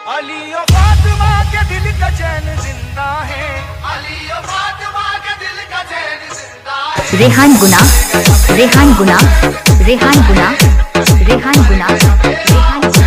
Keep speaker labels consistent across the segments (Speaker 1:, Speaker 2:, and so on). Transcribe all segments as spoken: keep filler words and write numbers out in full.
Speaker 1: अली ओ फातिमा के दिल का चैन जिंदा है, अली ओ फातिमा के दिल का चैन जिंदा है।
Speaker 2: रेहान गुना, रेहान गुना, रेहान गुना, रेहान गुना, रेहान गुना।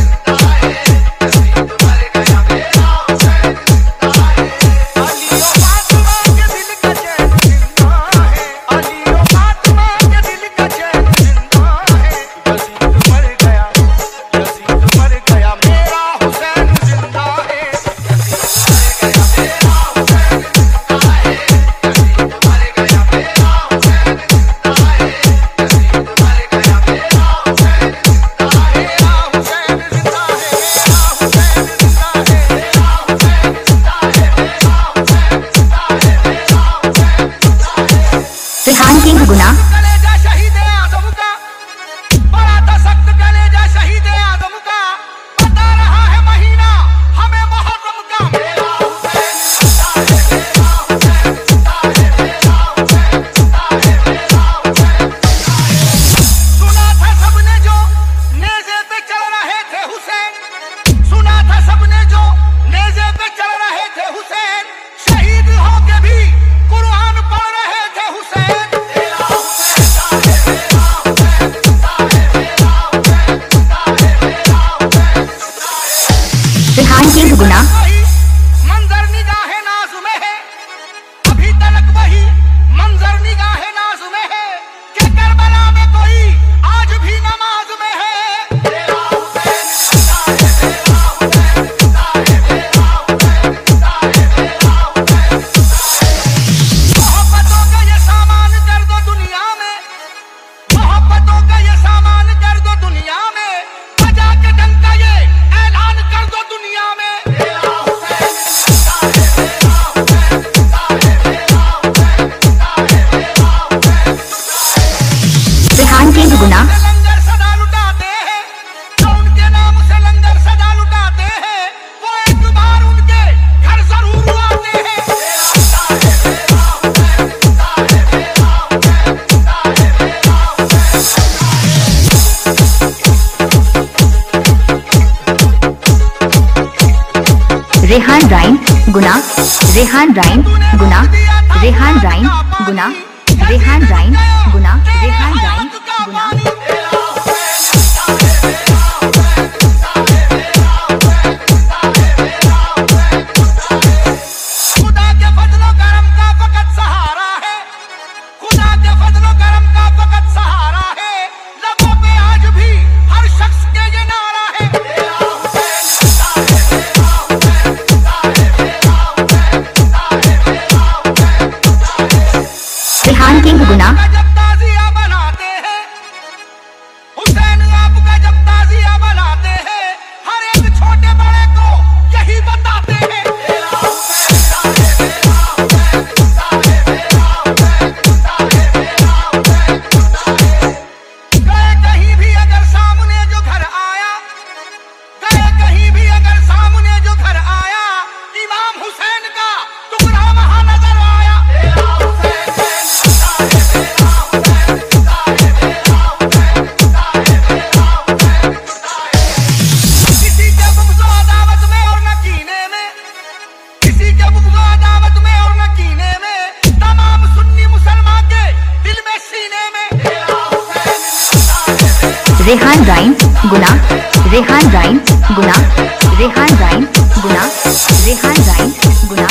Speaker 2: किंग गुना,
Speaker 1: कलेजा शहीद आज़म का बड़ा था सख्त, कलेजा शहीद आज़म का बता रहा है महीना हमें मुहर्रम का। मेरा हुसैन जिंदा है, मेरा हुसैन जिंदा है, मेरा हुसैन जिंदा है, मेरा हुसैन जिंदा है। सुना था सबने जो नेज़े पे चल रहे थे हुसैन, सुना था सबने जो नेज़े पे चल रहे थे हुसैन, शहीद होके भी कुरान पढ़ रहे थे हुसैन।
Speaker 2: किंग गुना,
Speaker 1: मंजर निगाहे नाज़ में है, अभी तक वही मंजर निगाहे नाज़ में है कि करबला में कोई आज भी नमाज में है। मेरा हुसैन जिंदा है, मेरा हुसैन जिंदा है, मेरा हुसैन जिंदा है, मेरा हुसैन जिंदा है। मोहब्बतों का ये सामान कर दो दुनिया में, मोहब्बतों का ये सामान कर दो दुनिया में, बजा के डंका ये ऐलान कर दो दुनिया में।
Speaker 2: रेहान किंग गुना,
Speaker 1: लंगर सदा लुटाते हैं, जो उनके नाम से लंगर सदा लुटाते हैं, वो एक बार उनके घर जरूर आते हैं।
Speaker 2: रेहान राइन गुना, रेहान राइन गुना, रेहान राइन गुना, रेहान राइन गुना, रेहान राइन गुना।
Speaker 1: खुदा के फजलो करम का फकत सहारा है, खुदा के फजलो करम का फकत सहारा है, लबों पे आज भी हर शख्स के ये नारा है।
Speaker 2: रेहान किंग गुना,
Speaker 1: जब ताजिया बनाते हैं हुसैन, आपका जब ताजिया बनाते हैं, हर एक छोटे बड़े को यही बताते हैं। गए कहीं भी अगर सामने जो घर आया, गए कहीं भी अगर सामने जो घर आया, इमाम हुसैन का टुकड़ा वहां नजर आया।
Speaker 2: रेहान राइन गुना, रेहान राइन गुना, रेहान राइन गुना, रेहान राइन गुना।